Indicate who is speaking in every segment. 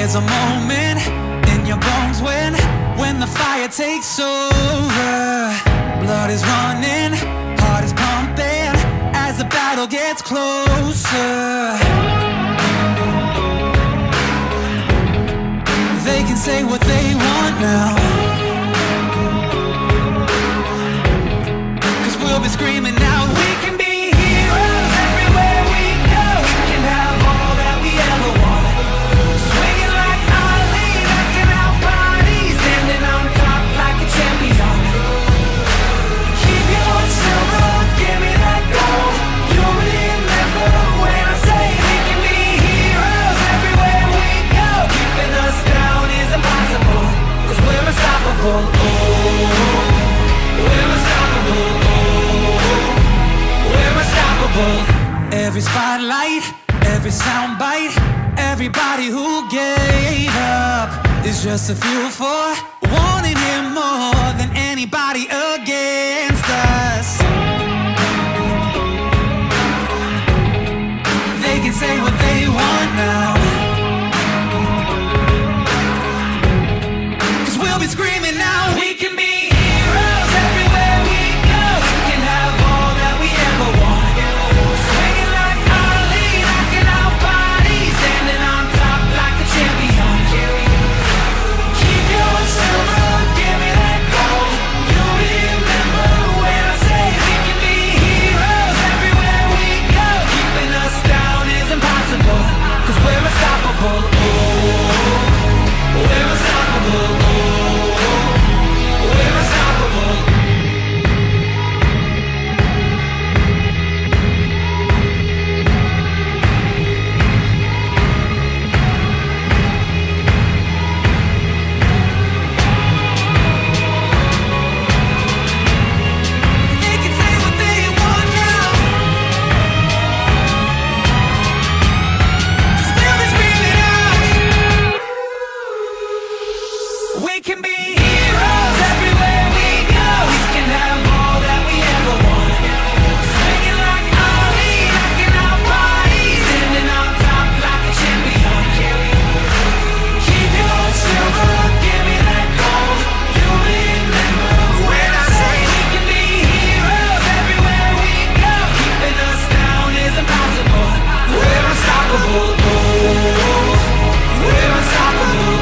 Speaker 1: There's a moment in your bones when the fire takes over. Blood is running, heart is pumping as the battle gets closer. They can say what they want now, 'cause we'll be screaming now. We can be heroes everywhere we go. We can have all that we ever wanted. Swinging like Ali, rocking out bodies, standing on top like a champion. Keep your silver, give me that gold. You'll remember when I say we can be heroes everywhere we go. Keeping us down is impossible, 'cause we're unstoppable. Oh, we're unstoppable. We're unstoppable. Every spotlight, every soundbite, everybody who gave up is just a fuel for wanting him more than anybody against us. They can say what they want now, 'cause we'll be screaming now. We can be heroes everywhere we go. We can have all that we ever want. Swinging like Ali, knocking out bodies, standing on top like a champion. Keep your silver, give me that gold. You'll remember when I say we can be heroes everywhere we go. Keeping us down is impossible, 'cause we're unstoppable. Oh, we're unstoppable. We're unstoppable. They can say what they want now, 'cause we'll be screaming out. We can be heroes everywhere we go. We can have all that we ever want. Swinging like Ali, knocking out bodies, standing on top like a champion. Keep your silver, give me that gold. You'll remember when I say we can be heroes everywhere we go. Keeping us down is impossible. We're unstoppable. Oh, we're unstoppable.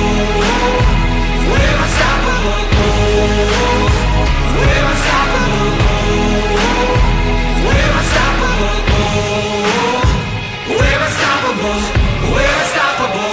Speaker 1: We're unstoppable. We're unstoppable. We're unstoppable. We're unstoppable. We're unstoppable.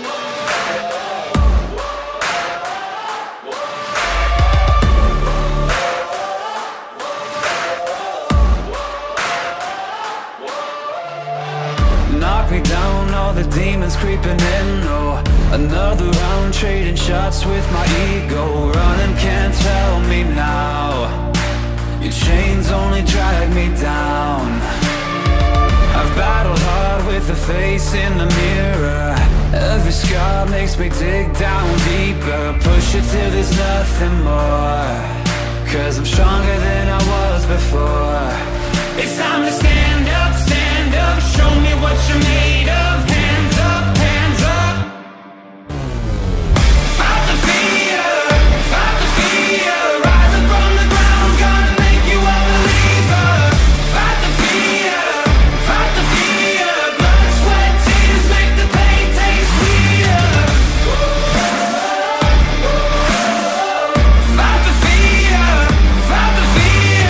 Speaker 1: Knock me down, all the demons creeping in. Oh, another round, trading shots with my ego. Running can't tell me now. Your chains only drag me down. I've battled hard with the face in the mirror. Every scar makes me dig down deeper. Push it till there's nothing more, 'cause I'm stronger than I was before. It's time to stand up, show me what you're made of. Hands up, hands up. Fight the fear, rising from the ground, gonna make you a believer. Fight the fear, blood, sweat, tears make the pain taste sweeter. Fight the fear,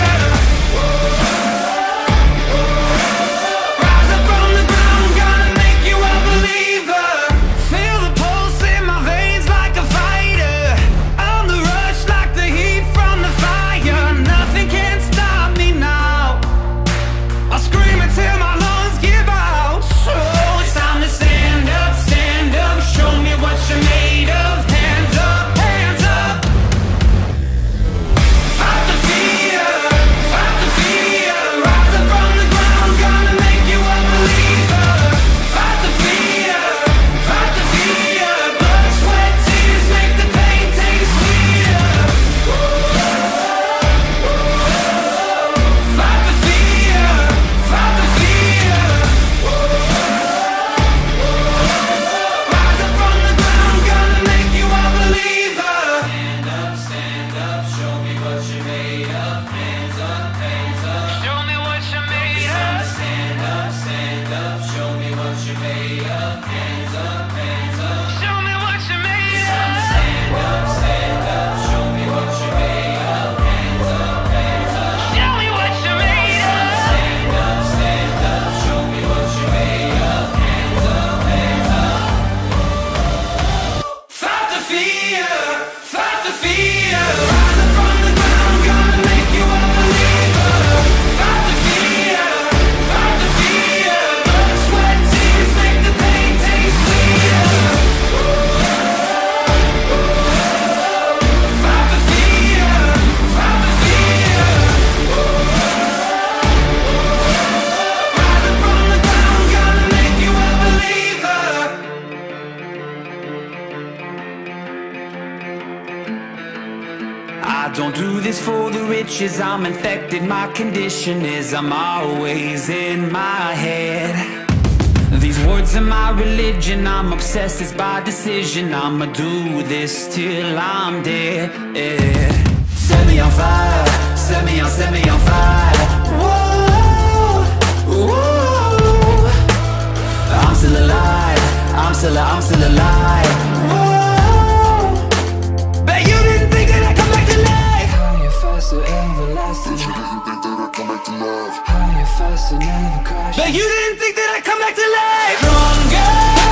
Speaker 1: switches, I'm infected. My condition is I'm always in my head. These words are my religion, I'm obsessed, it's by decision. I'ma do this till I'm dead. Set me on fire, set me on fire. Whoa, whoa. I'm still alive, I'm still alive. Whoa. Bet you didn't think that I'd come back to life. Higher, faster, everlasting. Bet you didn't think that I'd come back to life. Higher, faster, never crash. Bet you didn't think that I'd come back to life. Stronger.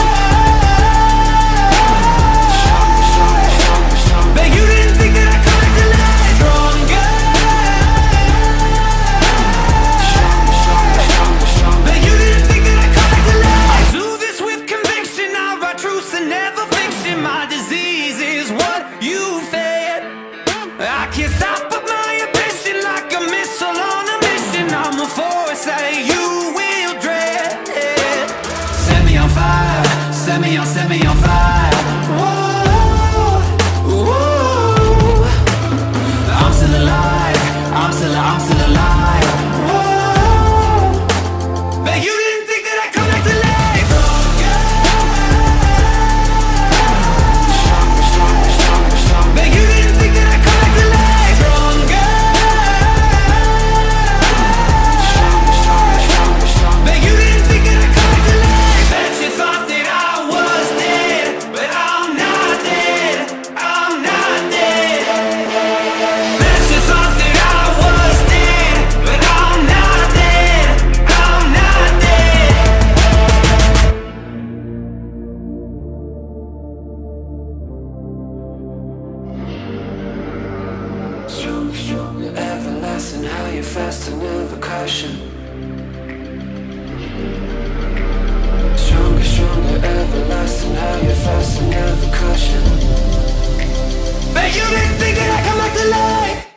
Speaker 1: Bet you didn't think that I'd come back to life. Stronger. Bet you didn't think that I'd come back to life. I do this with conviction, I write truths and never fiction. My disease is what you fed. I can't stop but my ambition, like a missile on a mission. I'm a force that you will dread. Set me on fire, set me on fire. Whoa, whoa. I'm still alive, I'm still alive. Whoa. Bet you didn't think that I'd come back to life. Bet you didn't think that I'd come back to life. Stronger. Bet you didn't think that I'd come back to life. Bet you thought that I was dead, but I'm not dead, I'm not dead. Bet you thought that I was dead, but I'm not dead, I'm not dead. Stronger, stronger, everlasting. Higher, faster, never crashing. Stronger, stronger, everlasting. Higher, faster, never crashing. Bet you didn't think that I'd come back to life.